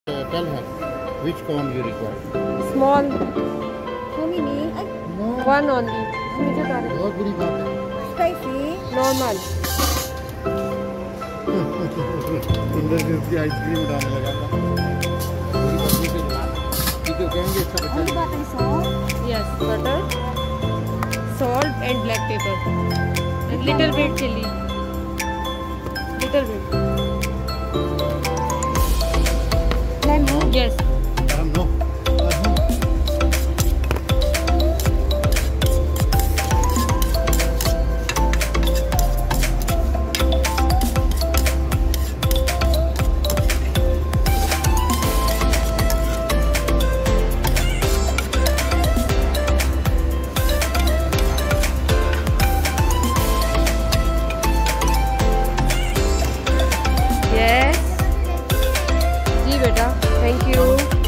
Tell her which cone you require. Small. So many. No. One only. मुझे बता रहे. बहुत बुरी बात है. Spicy. Normal. अंदर से उसकी आइसक्रीम उड़ाने लगा था. तो कहेंगे इसका बच्चा. Only butter and salt. Yes, butter, salt and black pepper. And little bit chili. Little bit. Lemon. Yes. No. Yes. जी बेटा, thank you.